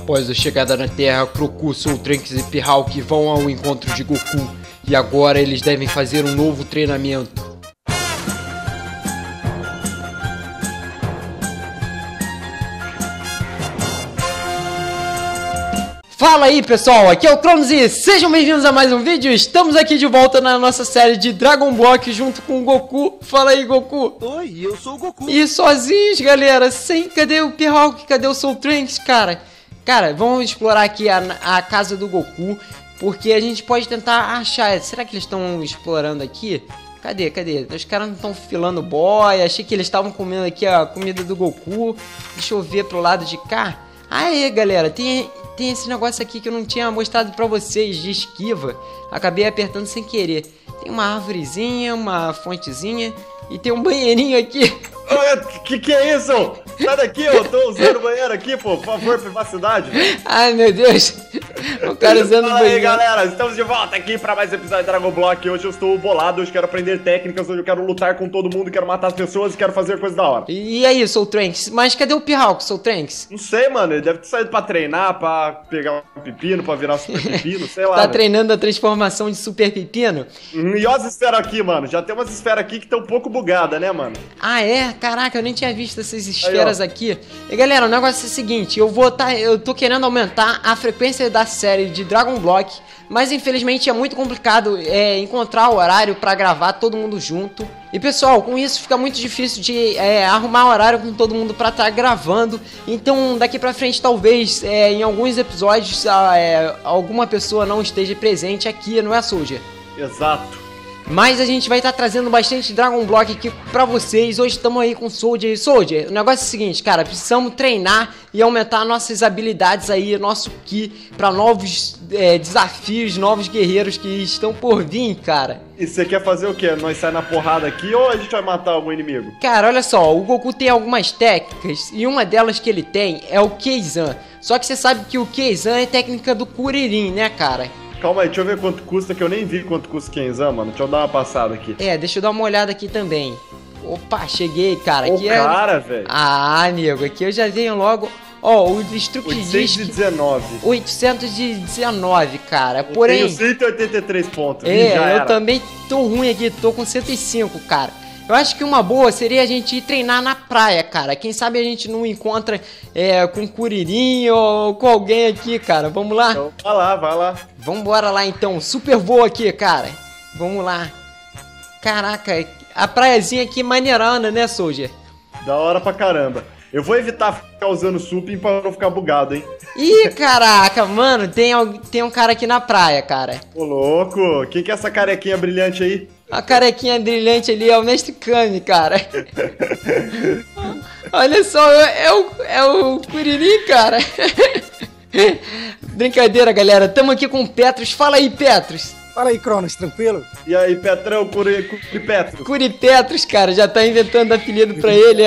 Após a chegada na Terra, Crocu, Soul Trunks e P-Hawk vão ao encontro de Goku. E agora eles devem fazer um novo treinamento. Fala aí pessoal, aqui é o Cronos e sejam bem-vindos a mais um vídeo. Estamos aqui de volta na nossa série de Dragon Block junto com o Goku. Fala aí, Goku. Oi, eu sou o Goku. E sozinhos, galera, cadê o P-Hawk, cadê o Soul Trunks, cara? Cara, vamos explorar aqui a casa do Goku, porque a gente pode tentar achar. Será que eles estão explorando aqui? Cadê? Os caras não estão filando boia. Achei que eles estavam comendo aqui a comida do Goku. Deixa eu ver pro lado de cá. Aê, galera, tem esse negócio aqui que eu não tinha mostrado pra vocês, de esquiva. Acabei apertando sem querer. Tem uma árvorezinha, uma fontezinha e tem um banheirinho aqui. Que é isso? Sai daqui, eu tô usando o banheiro aqui, pô, por favor, privacidade. Ai, meu Deus. O cara usando o Fala banheiro. aí, galera, estamos de volta aqui pra mais um episódio de Dragon Block. Hoje eu estou bolado, hoje quero aprender técnicas, hoje eu quero lutar com todo mundo, quero matar as pessoas e quero fazer coisa da hora. E aí, Soul Trunks? Mas cadê o P-Hawk, Soul Trunks? Não sei, mano, ele deve ter saído pra treinar, pra pegar um pepino, pra virar super pepino, sei lá. Tá né? treinando a transformação de Super Pepino? E olha as esferas aqui, mano, já tem umas esferas aqui que estão um pouco bugadas, né, mano? Ah, é? Caraca, eu nem tinha visto essas esferas aí, aqui. E galera, o negócio é o seguinte, eu tô querendo aumentar a frequência da série de Dragon Block, mas infelizmente é muito complicado encontrar o horário pra gravar todo mundo junto. E pessoal, com isso fica muito difícil de arrumar horário com todo mundo pra estar gravando. Então daqui pra frente talvez em alguns episódios alguma pessoa não esteja presente aqui, não é, Soldier? Exato. Mas a gente vai estar trazendo bastante Dragon Block aqui pra vocês. Hoje estamos aí com Soldier. Soldier, o negócio é o seguinte, cara. Precisamos treinar e aumentar nossas habilidades aí, nosso Ki, pra novos desafios, novos guerreiros que estão por vir, cara. E você quer fazer o quê? Nós sair na porrada aqui ou a gente vai matar algum inimigo? Cara, olha só, o Goku tem algumas técnicas e uma delas que ele tem é o Keizan. Só que você sabe que o Keizan é técnica do Kuririn, né, cara? Calma aí, deixa eu ver quanto custa, que eu nem vi quanto custa o Kenzan, mano. Deixa eu dar uma passada aqui. Deixa eu dar uma olhada aqui também. Opa, cheguei, cara. Ô, aqui cara, velho. Ah, amigo, aqui eu já venho logo... Ó, o Destruct Disc... 819. 819, cara. Porém... Eu tenho 183 pontos. Eu também tô ruim aqui, tô com 105, cara. Eu acho que uma boa seria a gente ir treinar na praia, cara. Quem sabe a gente não encontra com Kuririn ou com alguém aqui, cara. Vamos lá? Então, vai lá. Vambora lá, então. Super voo aqui, cara. Vamos lá. Caraca, a praiazinha aqui maneirana, né, Soldier? Da hora pra caramba. Eu vou evitar ficar usando suping pra não ficar bugado, hein? Ih, caraca, mano. Tem um cara aqui na praia, cara. Ô, louco. Quem que é essa carequinha brilhante aí? A carequinha brilhante ali é o Mestre Kami, cara. Olha só, é o Kuririn, cara. Brincadeira, galera. Tamo aqui com o Petros. Fala aí, Petros. Fala aí, Cronos, tranquilo? E aí, Petrão, Curipetro? Curipetros, cara. Já tá inventando apelido pra ele,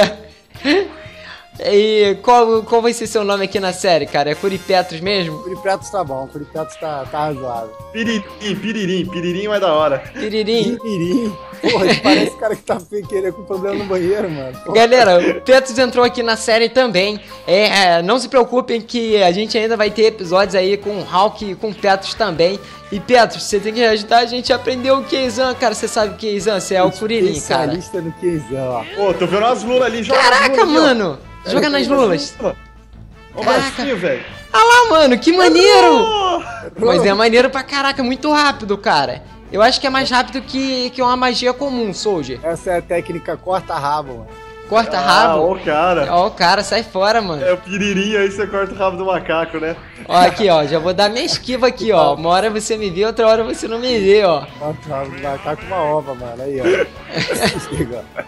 E qual vai ser seu nome aqui na série, cara? É Curipetros mesmo? Curipetros tá bom, Curipetros tá razoável. Piririm é da hora. Piririm. Porra, parece o cara que tá com problema no banheiro, mano. Porra. Galera, o Petros entrou aqui na série também. Não se preocupem que a gente ainda vai ter episódios aí com o Hawk e com o Petros também. E Petros, você tem que ajudar a gente a aprender o Keizan, cara. Você sabe o Keizan, você é o Kuririn, cara. Especialista no Keizan, ó. Pô, tô vendo umas lulas ali. Caraca, mano. Joga nas lulas. Ó o baixinho, velho. Ah lá, mano, que maneiro. Mas é maneiro pra caraca, muito rápido, cara. Eu acho que é mais rápido que uma magia comum, Soldier. Essa é a técnica corta-rabo, mano. Corta-rabo? Ó o cara. Ó o cara, sai fora, mano. É o piririnho, aí você corta o rabo do macaco, né? Ó, aqui, ó, já vou dar minha esquiva aqui, ó. Uma hora você me vê, outra hora você não me vê, ó. Corta o rabo do macaco com uma ova, mano. Aí, ó.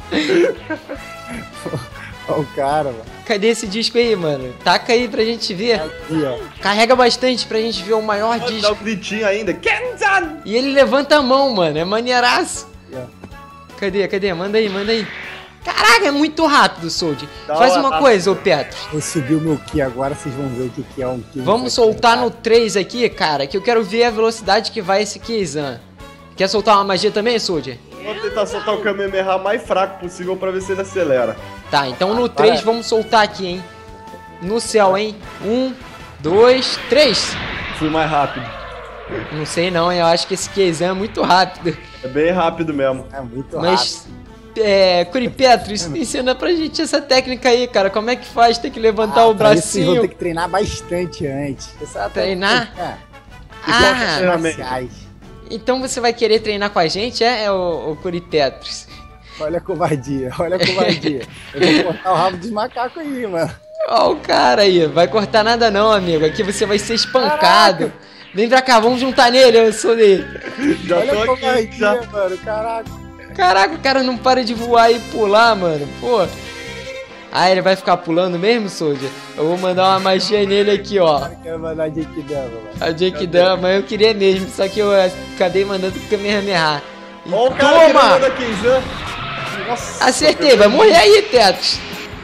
Ó o cara, mano. Cadê esse disco aí, mano? Taca aí pra gente ver. Aqui, ó. Carrega bastante pra gente ver o maior Dá disco. um gritinho ainda. Kenzan! E ele levanta a mão, mano. É maneiraço. Cadê? Manda aí. Caraca, é muito rápido, Soldier. Faz uma coisa, ô Petros. Vou subir o meu Ki agora, vocês vão ver o que é um Ki. Vamos soltar no 3 aqui, cara, que eu quero ver a velocidade que vai esse Keizan. Quer soltar uma magia também, Soldier? Vou tentar soltar o Kamehameha mais fraco possível pra ver se ele acelera. Tá, então no 3 vamos soltar aqui, hein? No céu, hein? 1, 2, 3. Fui mais rápido. Não sei não, eu acho que esse Keizan é muito rápido. É bem rápido mesmo. É muito rápido. Mas, Curipetros, ensina pra gente essa técnica aí, cara. Como é que faz? Tem que levantar o pra isso vocês vão bracinho. ter que treinar bastante antes. Treinar? Marciais. Então você vai querer treinar com a gente, o Curipetros? Olha a covardia, olha a covardia. Eu vou cortar o rabo dos macacos aí, mano. Ó o cara aí, vai cortar nada não, amigo. Aqui você vai ser espancado. Caraca. Vem pra cá, vamos juntar nele, eu sou dele. Já Olha tô a aqui, covardia, já. mano, caraca. Caraca, o cara não para de voar e pular, mano. Pô. Ah, ele vai ficar pulando mesmo, Soldier? Eu vou mandar uma magia nele aqui, ó. Eu quero mandar a Jake Dama, mano. A Jake Dama, eu queria mesmo, só que eu acabei mandando o Kamehameha. E Ó o cara toma! que da Keizan. Nossa, Acertei, vai morrer aí, Tetos.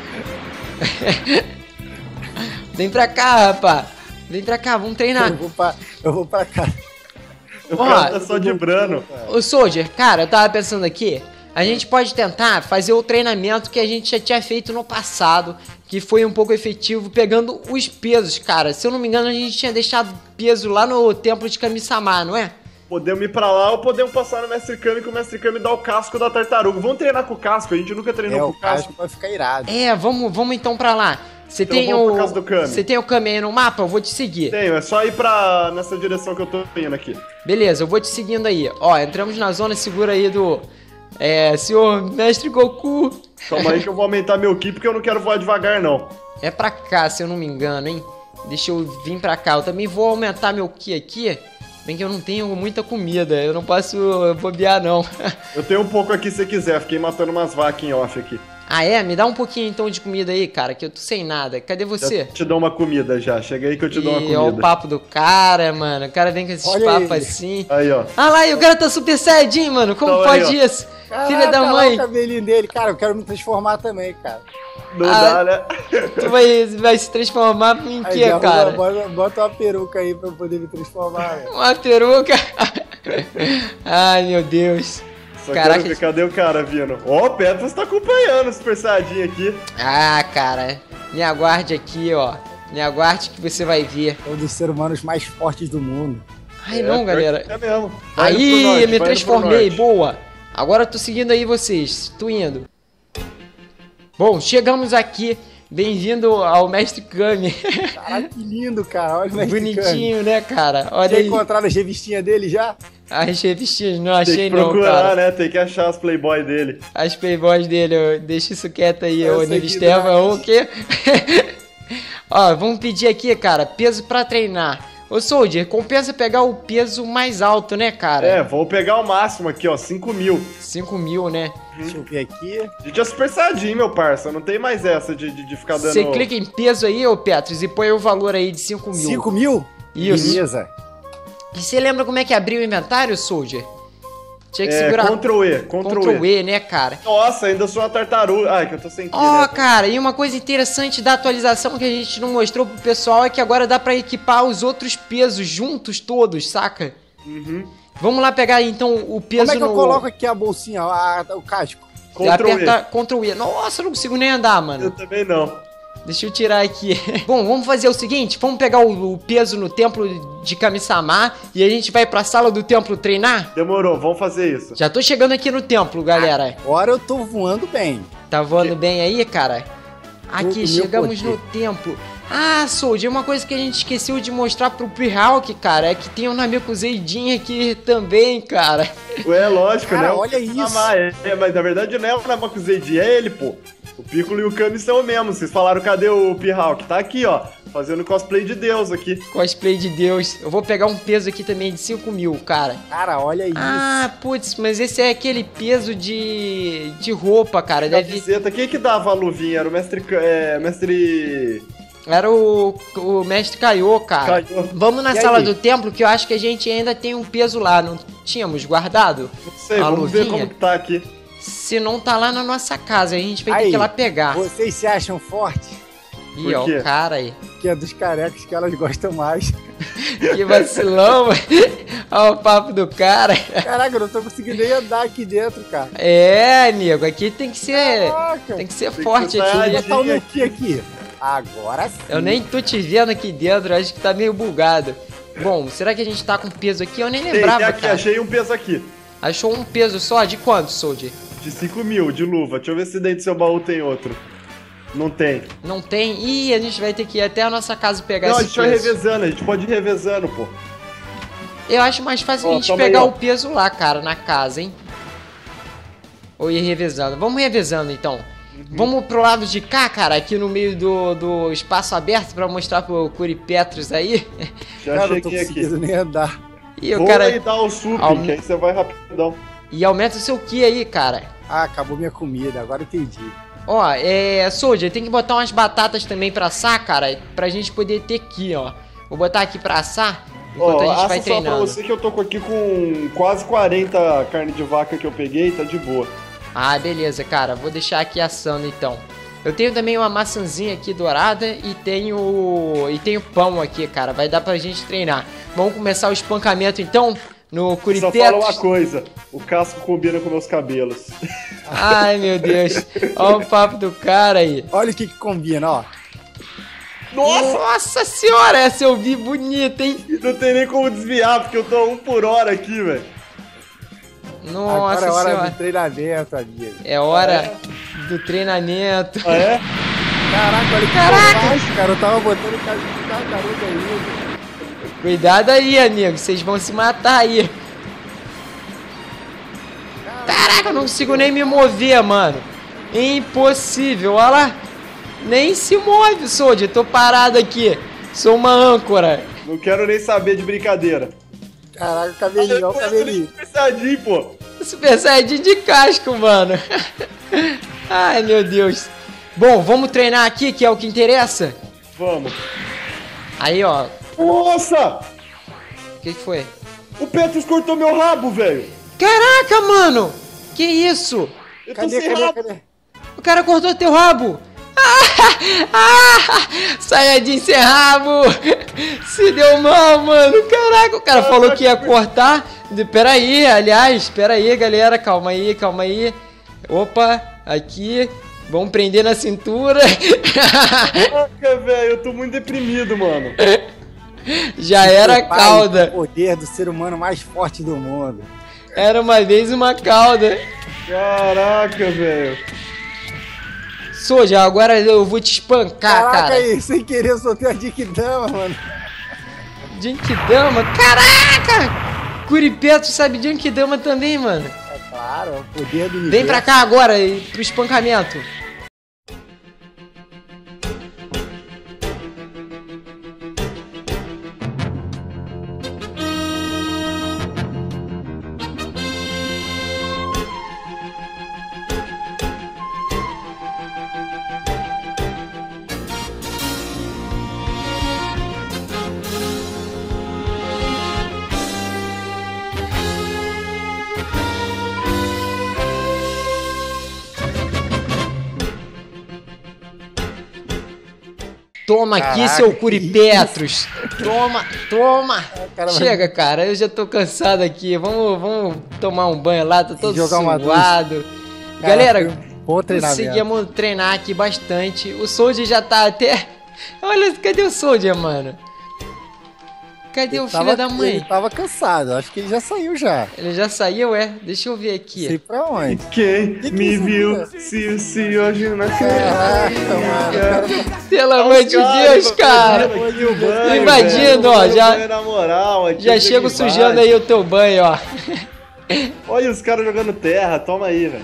Vem pra cá, rapá. Vem pra cá, vamos treinar. Eu vou pra cá. O cara tá só de brano. Ô, Soldier, cara, eu tava pensando aqui. A gente pode tentar fazer o treinamento que a gente já tinha feito no passado, que foi um pouco efetivo, pegando os pesos, cara. Se eu não me engano, a gente tinha deixado peso lá no templo de Kami-sama, não é? Podemos ir pra lá ou podemos passar no Mestre Kami, que o Mestre Kami dá o casco da tartaruga. Vamos treinar com o casco, a gente nunca treinou com O o casco. casco vai ficar irado. Vamos então pra lá. Você Então tem vamos o. pra casa do Kami. Você tem o Kami aí no mapa? Eu vou te seguir. Tenho, é só ir nessa direção que eu tô indo aqui. Beleza, eu vou te seguindo aí. Ó, entramos na zona segura aí do. Senhor Mestre Goku. Calma aí que eu vou aumentar meu ki, porque eu não quero voar devagar, não. É pra cá, se eu não me engano, hein? Deixa eu vir pra cá. Eu também vou aumentar meu ki aqui. Bem que eu não tenho muita comida. Eu não posso bobear, não. Eu tenho um pouco aqui se você quiser, fiquei matando umas vacas em off aqui. Ah, é? Me dá um pouquinho então de comida aí, cara, que eu tô sem nada. Cadê você? Já te dou uma comida já, chega aí que eu te dou uma E ó o comida. papo do cara, mano. O cara vem com esses Olha papos ele. assim. Aí, ó. Ah lá, e o cara tá super saiyajin, mano. Como Então, pode aí, ó. isso? Caraca, Filha da olha mãe. o cabelinho dele. Cara, eu quero me transformar também, cara. Não Ah, dá, né? Tu vai se transformar em Aí, quê, já cara? bota uma peruca aí pra eu poder me transformar, velho. Uma peruca. Ai, meu Deus. Só Caraca. quero ver, cadê o cara vindo? Ó, o Petros tá acompanhando o Super Saiyajin aqui. Ah, cara. Me aguarde aqui, ó. Me aguarde que você vai ver. É um dos seres humanos mais fortes do mundo. Ai, não, galera. É mesmo. Vai indo pro Aí, norte, me vai indo pro transformei. norte. Boa. Agora eu tô seguindo aí vocês. Tô indo. Bom, chegamos aqui. Bem-vindo ao Mestre Kami. Caraca, que lindo, cara. Olha o Mestre Kami. Bonitinho, né, cara? Olha Já aí. encontraram as revistinhas dele já? As revistinhas, não Tem achei que não, procurar, cara. né? Tem que achar as Playboy dele. As playboys dele, deixa isso quieto aí, Essa ô aqui Nivisteva, não. ou o quê? Ó, vamos pedir aqui, cara, peso pra treinar. Ô Soldier, compensa pegar o peso mais alto, né, cara? É, vou pegar o máximo aqui, ó, 5.000. 5.000, né? Deixa eu ver aqui. A gente é Super Saiyajin, meu parça. Não tem mais essa de ficar dando... Você clica em peso aí, ô Petros, e põe o valor aí de 5.000. 5 mil? Isso. Beleza. E você lembra como é que abriu o inventário, Soldier? Tinha que segurar Ctrl E, Ctrl E, né, cara? Nossa, ainda sou uma tartaruga. Ai, que eu tô sem ki, Ó, né? cara, e uma coisa interessante da atualização que a gente não mostrou pro pessoal é que agora dá pra equipar os outros pesos juntos todos, saca? Uhum. Vamos lá pegar então o peso Como é que eu no... coloco aqui a bolsinha, o casco? Ctrl E. Aperta Ctrl E. Nossa, eu não consigo nem andar, Eu mano. também não. Deixa eu tirar aqui. Bom, vamos fazer o seguinte, vamos pegar o peso no templo de Kami-sama e a gente vai pra sala do templo treinar? Demorou, vamos fazer isso. Já tô chegando aqui no templo, galera. Agora eu tô voando bem. Tá voando bem aí, cara? O Aqui, meu chegamos poder. no templo. Ah, Soldier, uma coisa que a gente esqueceu de mostrar pro P-Hawk, cara, é que tem o Nameku Zeidin aqui também, cara. Ué, lógico, Cara, né? olha isso. Mas na verdade não é o Nameku Zeidin, é ele, pô. O Piccolo e o Kami são o mesmo. Vocês falaram, cadê o P-Hawk? Tá aqui, ó. Fazendo cosplay de Deus aqui. Cosplay de Deus. Eu vou pegar um peso aqui também de 5.000, cara. Cara, olha isso. Ah, putz, mas esse é aquele peso de roupa, cara. Deve... Camiseta. Quem que dava a luvinha? Era o mestre... mestre... Era o mestre Kaiô, cara. Kaiô. Vamos na E sala aí? do templo, que eu acho que a gente ainda tem um peso lá. Não tínhamos guardado? Não sei, A vamos ver luvinha? como que tá aqui. Se não tá lá na nossa casa, a gente vai ter Aí, que ir lá pegar. Vocês se acham forte? Ih, Por ó, quê? o cara aí. Que é dos carecas que elas gostam mais. Que vacilão, mano. Olha o papo do cara. Caraca, eu não tô conseguindo nem andar aqui dentro, cara. É, amigo, aqui tem que ser. Caraca. Tem que ser que forte ser aqui. Vou saiyajin. botar o meu ki aqui. Agora sim. Eu nem tô te vendo aqui dentro, acho que tá meio bugado. Bom, será que a gente tá com peso aqui? Eu nem lembrava, Tem aqui, cara. achei um peso aqui. Achou um peso só? De quanto, Soldier? De 5.000, de luva. Deixa eu ver se dentro do seu baú tem outro. Não tem. Não tem? Ih, a gente vai ter que ir até a nossa casa pegar Não, a esse gente vai peso. revezando, a gente pode ir revezando, pô. Eu acho mais fácil a Ó, gente toma pegar aí, ó. o peso lá, cara, na casa, hein? Ou ir revezando. Vamos revezando, então. Vamos pro lado de cá, cara, aqui no meio do espaço aberto pra mostrar pro Curipetros aí. Já Cara, eu tô cheguei aqui. conseguindo nem andar. E o Vou cara... aí dar o sup, Aum- que aí você vai rapidão. E aumenta o seu Ki aí, cara. Ah, acabou minha comida, agora entendi. Ó, Soldier, tem que botar umas batatas também pra assar, cara, pra gente poder ter Ki, ó. Vou botar aqui pra assar, enquanto Ó, a gente assa vai só pra treinando. você que eu tô aqui com quase 40 carne de vaca que eu peguei, tá de boa. Ah, beleza, cara. Vou deixar aqui assando, então. Eu tenho também uma maçãzinha aqui dourada e tenho pão aqui, cara. Vai dar pra gente treinar. Vamos começar o espancamento, então, no Só Curipetros. fala uma coisa, o casco combina com meus cabelos. Ai, meu Deus. Olha o papo do cara aí. Olha o que combina, ó. Nossa senhora, essa eu vi bonita, hein? Não tem nem como desviar, porque eu tô 1 por hora aqui, velho. Nossa Agora é hora senhora. do treinamento, amigo. É hora do treinamento. Ah, é? Caraca, olha que Caraca! coragem, cara. Eu tava botando o cara de tartaruga aí. Cuidado aí, amigo. Vocês vão se matar aí. Caraca, eu não consigo nem me mover, mano. Impossível, olha lá. Nem se move, Soldier. Tô parado aqui. Sou uma âncora. Não quero nem saber de brincadeira. Caraca, o cabelinho, ó o cabelinho. Pensadinho, pô. Super Saiyajin de casco, mano. Ai, meu Deus. Bom, vamos treinar aqui, que é o que interessa. Vamos. Aí, ó. Nossa! O que foi? O Petrus cortou meu rabo, velho. Caraca, mano. Que isso? Eu tô Cadê, sem cadê, rabo. cadê? O cara cortou teu rabo. Saiyajin sem rabo. Se deu mal, mano. Caraca, o cara falou que ia cortar. Pera aí, aliás, pera aí, galera. Calma aí, calma aí. Opa, aqui. Vamos prender na cintura. Caraca, velho, eu tô muito deprimido, mano. Já era a Pai, cauda. O poder do ser humano mais forte do mundo. Era uma vez uma cauda. Caraca, velho. Soja, agora eu vou te espancar, Caraca, cara. aí, sem querer eu soltei a Dikidama, mano. Genkidama, caraca! Curipeto sabe Genkidama também, mano. É claro, é o poder do universo. Vem pra cá agora e pro espancamento. Toma aqui, Caraca, seu que Curipetros. Toma, toma. Cara, Chega, cara, eu já tô cansado aqui. Vamos tomar um banho lá, tô todo jogar uma suado. Cara, Galera, foi um bom treinamento. conseguimos treinar aqui bastante. O Soldier já tá até... Olha, cadê o Soldier, mano? Cadê o filho da Ele mãe? tava cansado, acho que ele já saiu já. Ele já saiu, é? Deixa eu ver aqui. Sei pra onde. Quem Que me isso, viu, cara? se hoje na Caraca, mano. o cara tá- Pelo amor de Deus, cara. Aqui o banho, Invadindo, velho. ó, já- Banho na moral, aqui Já eu chego invade. sujando aí o teu banho, ó. Olha os caras jogando terra, toma aí, velho.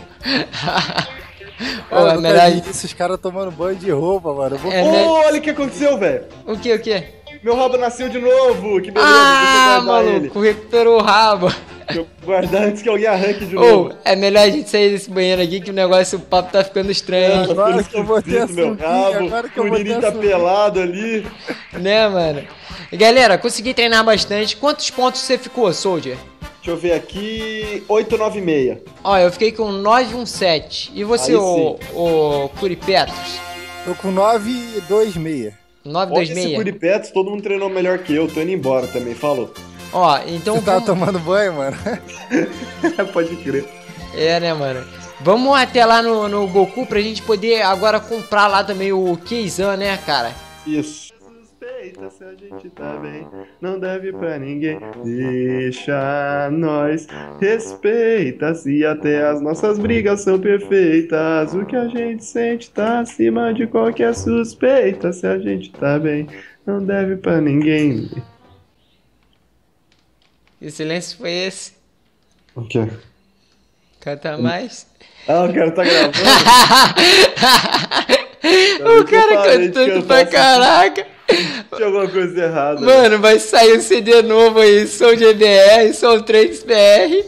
Ô, Cara, é nunca melhor... vi isso, os caras tomando banho de roupa, mano. Eu vou... É, Ô, né? olha o que aconteceu, velho. O que, o que? Meu rabo nasceu de novo, que beleza, Ah, deixa eu guardar maluco, recuperou o rabo. ele. Deixa eu guardar antes que alguém arranque de Ô, novo. é melhor a gente sair desse banheiro aqui que o negócio, o papo tá ficando estranho, Agora que eu vou ter Esquisito, meu assunto, rabo, agora que eu o vou ter Nini tá assunto. pelado ali. né, mano? Galera, consegui treinar bastante. Quantos pontos você ficou, Soldier? Deixa eu ver aqui, 896. Ó, eu fiquei com 917. E você, Aí o Curipetros? Tô com 926. Olha esse 926? Curipetos, todo mundo treinou melhor que eu, tô indo embora também, falou. Ó, então Você tava vamos... tomando banho, mano? Pode crer. É, né, mano? Vamos até lá no Goku pra gente poder agora comprar lá também o Keizan, né, cara? Isso. Suspeita se a gente tá bem, não deve pra ninguém. Deixa nós, respeita se até as nossas brigas são perfeitas. O que a gente sente tá acima de qualquer suspeita. Se a gente tá bem, não deve pra ninguém. Que silêncio foi esse? O quê? Canta mais? Ah, o cara tá gravando. O cara cantando pra caraca. Tinha alguma coisa errada. Mano, vai sair um CD novo aí, Som GBR, Som 3BR.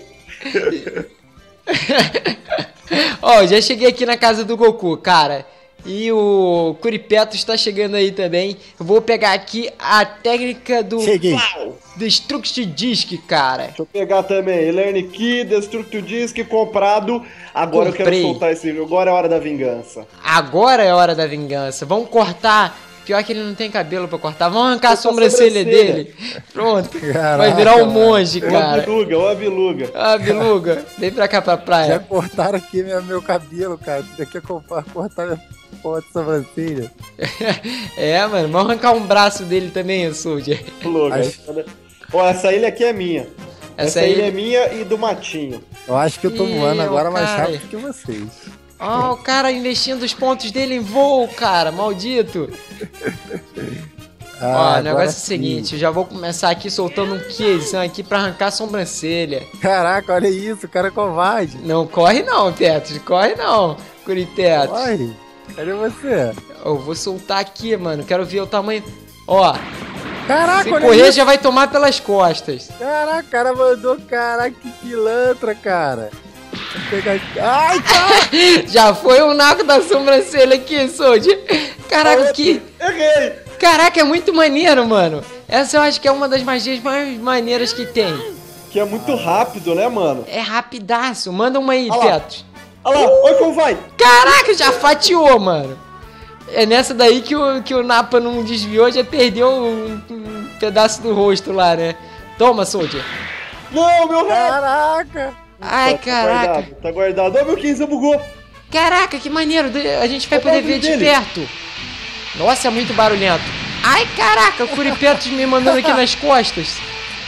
Ó, já cheguei aqui na casa do Goku, cara. E o Curipeto está chegando aí também. Eu vou pegar aqui a técnica do Destruct Disc, cara. Deixa eu pegar também. Learn Key, Destruct Disc, comprado. Agora Comprei. eu quero soltar esse vídeo. Agora é a hora da vingança. Agora é hora da vingança. Vamos cortar. Pior que ele não tem cabelo pra cortar. Vamos arrancar a sobrancelha dele. Pronto. Caraca, vai virar um monge, cara. Uma biluga. Ah, biluga. Vem pra cá pra Já praia. cortaram aqui meu cabelo, cara. Daqui a cortar minha porra de sobrancelha. É, mano. Vamos arrancar um braço dele também, Soldier. Biluga. Ó, essa ilha aqui é minha. Essa ilha é minha e do Matinho. Eu acho que eu tô voando agora mais cara. rápido que vocês. Ó, o cara investindo os pontos dele em voo, cara. Maldito. Ó, o negócio é o seguinte. Eu já vou começar aqui soltando um Keizan aqui pra arrancar a sobrancelha. Caraca, olha isso, o cara é covarde. Não corre não, Teto. Corre não, Curiteto. Corre. Cadê você? Eu vou soltar aqui, mano. Quero ver o tamanho. Ó. Caraca, Se olha correr, isso. já vai tomar pelas costas. Caraca, o cara mandou, caraca, que pilantra, cara. Vou pegar aqui. Ai, cara! Já foi o naco da sobrancelha aqui, Soldier. Caraca, que... Errei! Caraca, é muito maneiro, mano. Essa eu acho que é uma das magias mais maneiras que tem. Que é muito rápido, né, mano? É rapidaço. Manda uma aí, Olha lá. Teto. Olha lá, olha como vai! Caraca, já fatiou, mano. É nessa daí que o Napa não desviou, já perdeu um pedaço do rosto lá, né? Toma, Soldier. Não, meu rabo! Caraca! Ai, caraca. Tá guardado. Ó, meu Keizan bugou. Caraca, que maneiro. A gente vai poder ver de dele. perto. Nossa, é muito barulhento. Ai, caraca, o Curipeto me mandando aqui nas costas.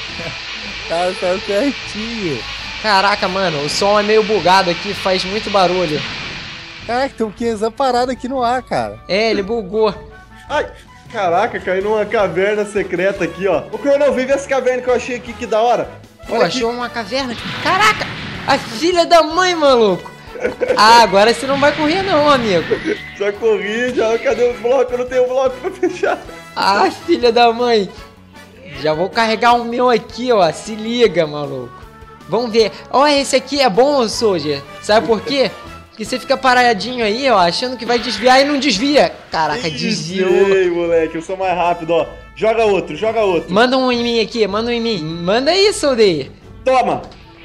Cara, tá certinho. Caraca, mano, o som é meio bugado aqui, faz muito barulho. Caraca, tem um Keizan parado aqui no ar, cara. É, ele bugou. Ai, caraca, caí numa caverna secreta aqui, ó. Ô, Coronel, vem ver essa caverna que eu achei aqui, que da hora. Pô, Olha aqui. achou uma caverna? Caraca, a filha da mãe, maluco. Ah, agora você não vai correr não, amigo. Já corri, já. Cadê os blocos? Eu não tenho bloco pra fechar. Ah, filha da mãe. Já vou carregar o meu aqui, ó. Se liga, maluco. Vamos ver. Ó, esse aqui é bom, Soldier. Sabe por quê? Porque você fica paradinho aí, ó, achando que vai desviar e não desvia. Caraca, desviou. Ei, moleque, eu sou mais rápido, ó. Joga outro, joga outro. Manda um em mim aqui, manda um em mim. Manda aí, Soldier. Toma.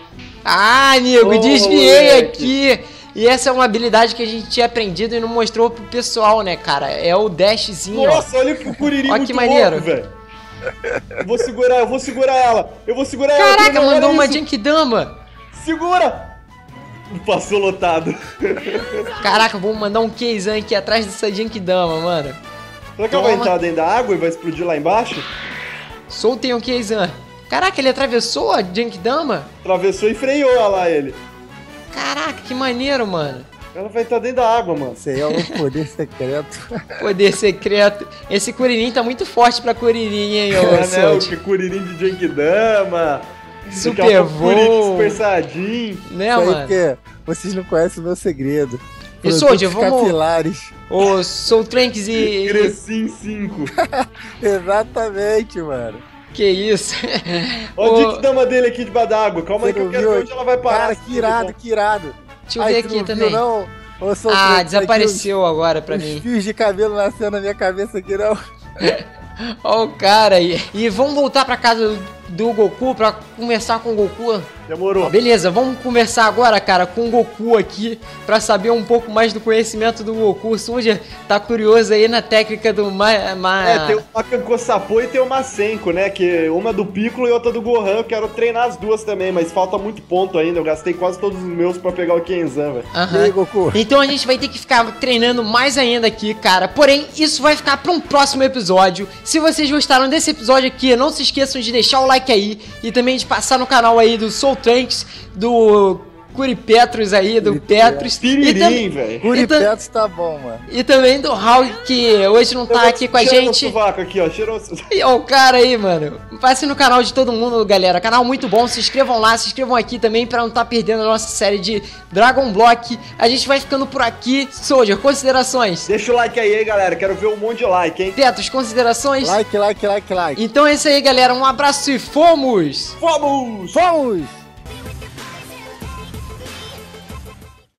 Ah, amigo, Ô, desviei moleque. aqui. E essa é uma habilidade que a gente tinha aprendido e não mostrou pro pessoal, né, cara? É o dashzinho, ó. Nossa, olha que o Kuririn Ó, muito que maneiro. louco, velho. Eu vou segurar ela. Eu vou segurar ela. Caraca, Olha mandou uma isso. Genkidama. Segura. Passou lotado. Caraca, vamos mandar um Keizan aqui atrás dessa Genkidama, mano. Será que ela vai Toma. entrar dentro da água e vai explodir lá embaixo? Soltem o Keizan. Caraca, ele atravessou a Genkidama? Atravessou e freou lá ele. Caraca, que maneiro, mano. Ela vai entrar dentro da água, mano. Esse aí é o poder secreto. Poder secreto. Esse Kuririn tá muito forte pra Kuririn, hein, ô É, né? O Soldier. Kuririn de Genkidama. Super Kuririn voo. Super Saiyajin. Né, Isso aí mano? porque vocês não conhecem o meu segredo. E, Soldier, Produtos vamos- capilares. Ô, Soul Tranks e... Crescim 5. Exatamente, mano. Que isso? Olha Ô, o Genkidama dele aqui debaixo da água. Calma aí que Você eu não quero ver viu? onde ela vai parar. Cara, que irado, que irado. deixa eu ver Ai, aqui tu não também. Viu, não? Ô, Soul Ah, Tranks, desapareceu agora pra aqui, mim. os fios de cabelo nascendo na minha cabeça aqui, não. Ó o cara aí. E vamos voltar pra casa do Goku pra conversar com o Goku? Demorou. Beleza, vamos conversar agora, cara, com o Goku aqui pra saber um pouco mais do conhecimento do Goku. O Soldier tá curioso aí na técnica do tem uma Kanko-Sapo e tem uma Senko, né? Que uma do Piccolo e outra do Gohan. Eu quero treinar as duas também, mas falta muito ponto ainda. Eu gastei quase todos os meus pra pegar o Kenzan, velho. E aí, Goku? Então a gente vai ter que ficar treinando mais ainda aqui, cara. Porém, isso vai ficar pra um próximo episódio. Se vocês gostaram desse episódio aqui, não se esqueçam de deixar o like aí e também de passar no canal aí do Soul Trunks, do Curipetros aí, do Petros. Piririm, velho. Curipetros tá bom, mano. E também do Raul, que hoje não tá aqui com a gente. Aqui, ó, E ó, o cara aí, mano. Passe no canal de todo mundo, galera. Canal muito bom. Se inscrevam lá, se inscrevam aqui também pra não estar perdendo a nossa série de Dragon Block. A gente vai ficando por aqui. Soldier, considerações? Deixa o like aí, galera. Quero ver um monte de like, hein? Petros, considerações? Like. Então é isso aí, galera. Um abraço e fomos! Vamos! Vamos!